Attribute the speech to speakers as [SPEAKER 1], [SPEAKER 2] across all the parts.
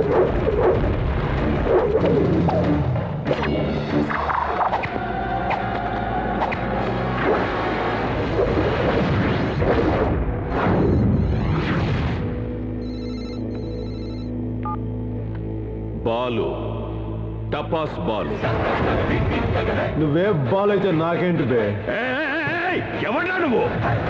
[SPEAKER 1] బాలు, టపాస్ బాలు.
[SPEAKER 2] నువ్వే బాల్ అయితే నాకేంటి బే?
[SPEAKER 1] ఎవడ్రా నువ్వు?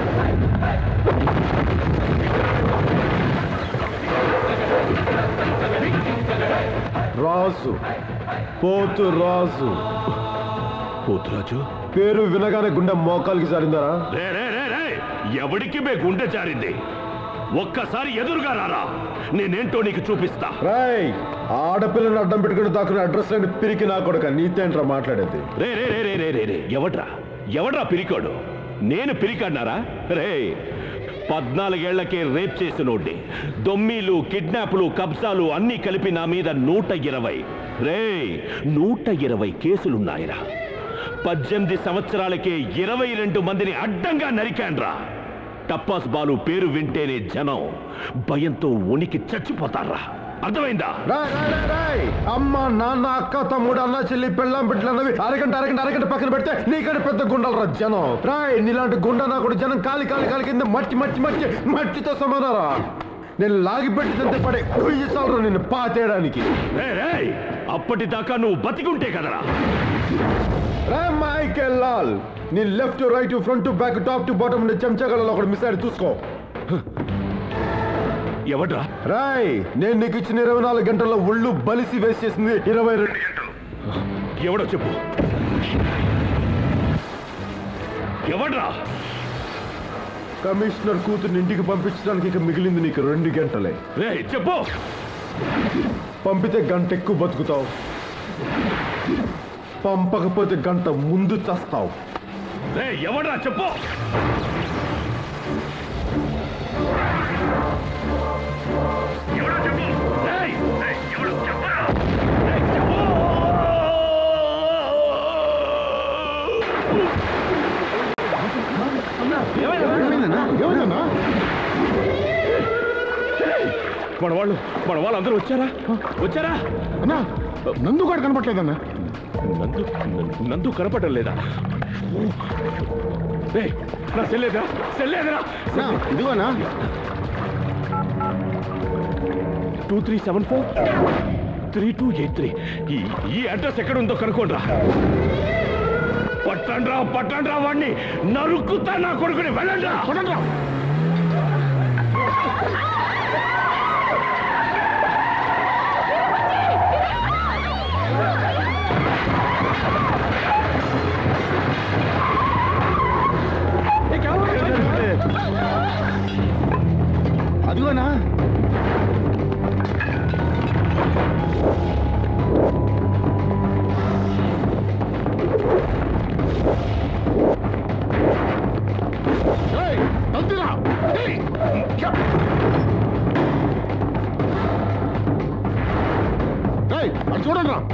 [SPEAKER 2] రాజు, పోతు రాజు.
[SPEAKER 1] పోతురాజు
[SPEAKER 2] పేరు వినగానే గుండె మోకాలికి జారిందారా?
[SPEAKER 1] ఎవడికి బే గుండె జారింది? ఒక్కసారి ఎదురుగా రారా, నేనేంటో నీకు చూపిస్తా.
[SPEAKER 2] రాయ్, ఆడపిల్లని అడ్డం పెట్టుకుని దాక్కునే అడ్రస్ లేని పిరికి నా కొడుక, నీతేంట్రా మాట్లాడేది?
[SPEAKER 1] రే రే రే రే రే రే ఎవడ్రా పిరికోడు? నేను పిరికన్నారా? రే 14 ఏళ్లకే రేప్ చేసినోడ్ని, దొమ్మీలు, కిడ్నాప్లు, కబ్జాలు అన్నీ కలిపి నా మీద 120 రే 120 కేసులున్నాయిరా. 18 సంవత్సరాలకే 22 మందిని అడ్డంగా నరికాన్రా. టప్పాస్ బాలు పేరు వింటేనే జనం భయంతో ఉనికి చచ్చిపోతారా. అర్థమైందా?
[SPEAKER 2] అమ్మ, నాన్న, అక్క, తమ్ముడు, అన్న, చెల్లి, పెళ్ళాం, బిడ్డలన్నవి అరగంట పక్కన పెడితే నీకంటే పెద్ద గుండలరా జనం. రాయ్, నీలాంటి గుండ నా కూడా జనం కాలి కింద మట్టితో సమానారా. నేను లాగి పెట్టి పడే చాలరా నిన్ను పాతేయడానికి.
[SPEAKER 1] అప్పటిదాకా నువ్వు బతికుంటే కదరా.
[SPEAKER 2] మైకేల్ లాల్, నీ left right front back top to bottom ఉండే చెంచగలలో ఒకటి మిస్ అయ్యి చూసుకో.
[SPEAKER 1] ఎవడ్రా?
[SPEAKER 2] రాయ్, నేను నీకు ఇచ్చిన 24 గంటల్లో ఒళ్ళు బలిసి వేస్ట్ చేసింది 22 గంటలు.
[SPEAKER 1] ఎవడో చెప్పు. ఎవడ్రా?
[SPEAKER 2] కమిషనర్ కూతుర్ని ఇంటికి పంపించడానికి ఇక మిగిలింది నీకు 2 గంటలే.
[SPEAKER 1] చెప్పు.
[SPEAKER 2] పంపితే గంట ఎక్కువ బతుకుతావు, పంపకపోతే గంట ముందు చస్తావు.
[SPEAKER 1] ఎవడ్రా చెప్పు. మన వాళ్ళందరూ వచ్చారా?
[SPEAKER 2] అన్నా, నందు కూడా కనపట్లేదన్నా.
[SPEAKER 1] నందు కనపడడం లేదా? నా సెల్లేదరా.
[SPEAKER 2] ఇదిగోనా
[SPEAKER 1] 2374 3283. ఈ అడ్రస్ ఎక్కడుందో కనుక్కోండ్రా. పట్టండ్రా వాడిని, నరుక్కుతా నా కొడుకుని. వెళ్ళండ్రా.
[SPEAKER 2] అదిగోనా అది చూడండి రా.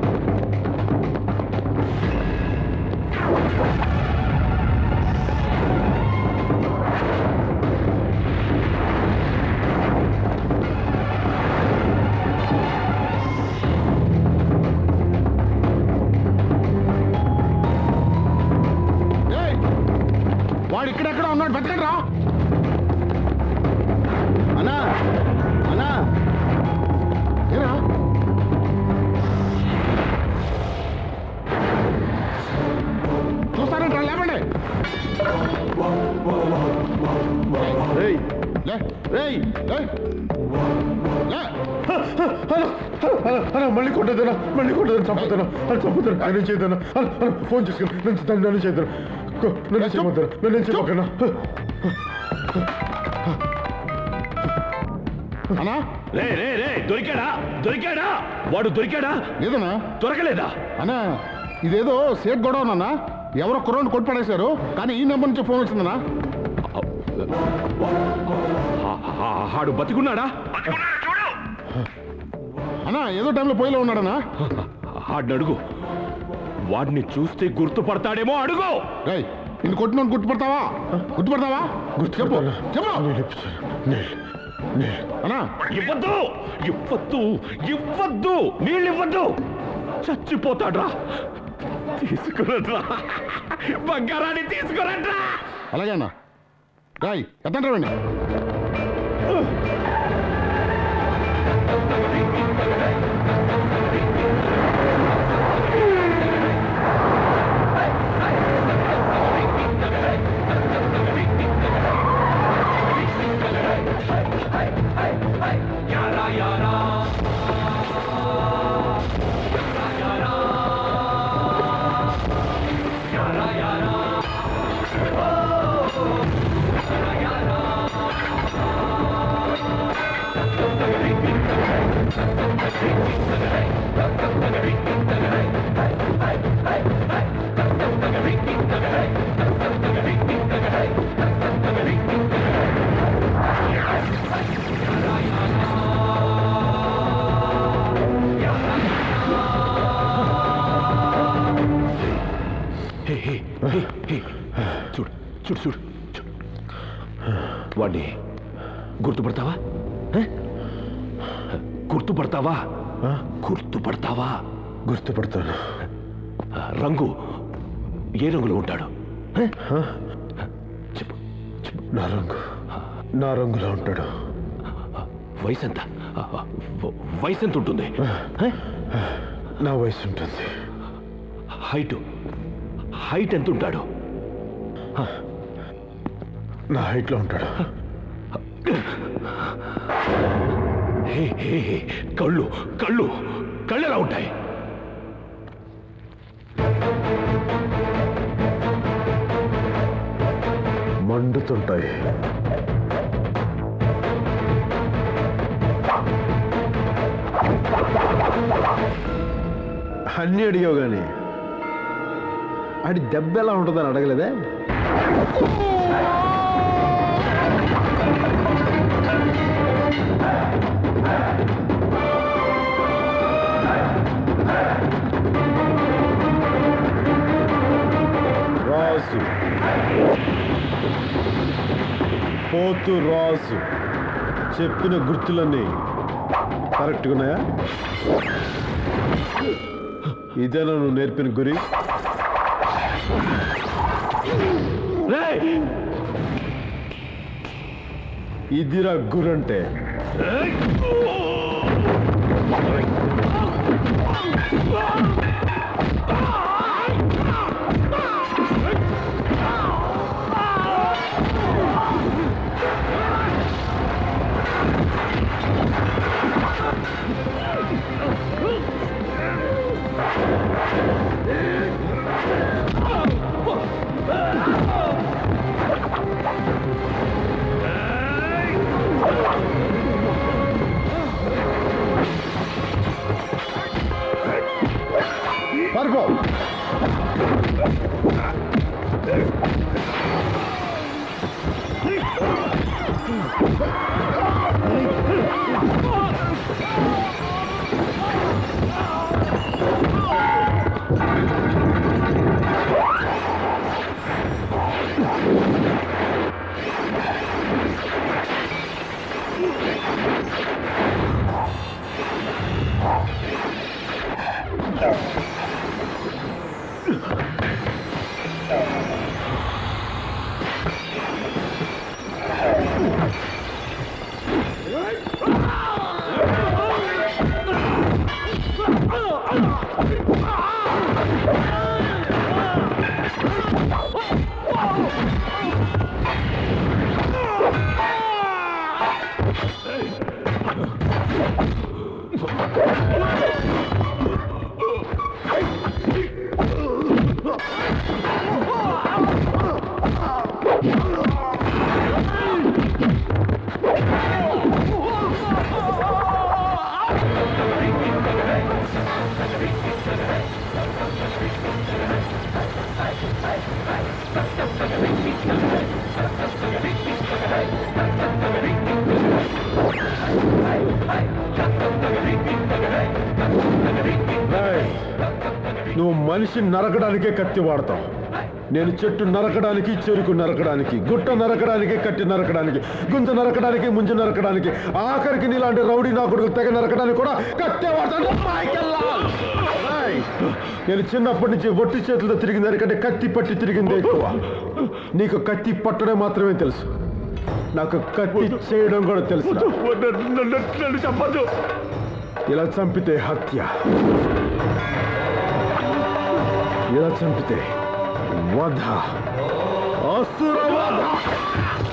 [SPEAKER 2] వాడు ఇక్కడెక్కడ ఉన్నాడు, బతకండి రా. అన్నా ఏరా, చూస్తారంట, లేవండి. మళ్ళీ కొట్టేదనా చంపుతాను నేను చేయదనా. ఫోన్ చేసుకుని నన్ను చేయదనా, నన్ను చెప్పకనా. అన్నా
[SPEAKER 1] దొరికాడా వాడు? దొరికాడా?
[SPEAKER 2] లేదనా.
[SPEAKER 1] దొరకలేదా?
[SPEAKER 2] అన్నా, ఇదేదో సేట్ గొడవ అన్నా. ఎవరో కుర్రోని కొట్టిపడేశారు, కానీ ఈ నెంబర్ నుంచి ఫోన్ వచ్చిందన్నా.
[SPEAKER 1] ఆడు బతికున్నాడా?
[SPEAKER 2] అన్నా, ఏదో టైంలో పోయిలో ఉన్నాడన్నా.
[SPEAKER 1] ఆడిని అడుగు, వాడిని చూస్తే గుర్తుపడతాడేమో. అడుగు.
[SPEAKER 2] నిన్ను కొట్టిన గుర్తుపడతావా? చెప్పు. అన్నా
[SPEAKER 1] ఇవ్వద్దు ఇవ్వద్దు ఇవ్వద్దు నీళ్ళు ఇవ్వద్దు చచ్చిపోతాడ్రా తీసుకురట్రా బంగారాన్ని తీసుకురట్రా
[SPEAKER 2] అలాగే అన్నా రాయ్ ఎత్తండి రండి
[SPEAKER 1] చూడు చూడు చూడు వాడిని గుర్తుపడతావా గుర్తుపడతావా గుర్తుపడతావా
[SPEAKER 2] గుర్తుపడతాను
[SPEAKER 1] రంగు ఏ రంగులో ఉంటాడు చెప్పు చెప్పు
[SPEAKER 2] నా రంగులో ఉంటాడు
[SPEAKER 1] వయసు ఎంత వయసు ఎంత ఉంటుంది
[SPEAKER 2] నా వయసు ఉంటుంది
[SPEAKER 1] హైట్ ఎంత ఉంటాడు
[SPEAKER 2] నా హైట్లో ఉంటాడు
[SPEAKER 1] కళ్ళు కళ్ళు కళ్ళు ఎలా ఉంటాయి
[SPEAKER 2] మండుతుంటాయి అన్నీ అడిగావు కానీ ఆడి దెబ్బ ఎలా ఉంటుందని అడగలేదే రాజు పోతు రాజు చెప్పిన గుర్తులన్నీ కరెక్ట్గా ఉన్నాయా ఇదేనా నువ్వు నేర్పిన గురి ఇదిరా గురంటే పారిపో నువ్వు మనిషిని నరకడానికే కత్తి వాడతావు. నేను చెట్టు నరకడానికి, చెరుకు నరకడానికి, గుట్ట నరకడానికి, కట్టి నరకడానికి, గుంజ నరకడానికి, ముంజు నరకడానికి, ఆఖరికి నీలాంటి రౌడీ నా కొడుకు తెగ నరకడానికి కూడా కత్తే వాడతాను. నేను చిన్నప్పటి నుంచి ఒట్టి చేతులతో తిరిగింది దానికంటే కత్తి పట్టి తిరిగింది ఎక్కువ. నీకు కత్తి పట్టడం మాత్రమే తెలుసు, నాకు కత్తి చేయడం కూడా తెలుసు.
[SPEAKER 1] చెప్పదు.
[SPEAKER 2] ఇలా చంపితే హత్య, ఇలా చంపితే వధ, అసుర వధ.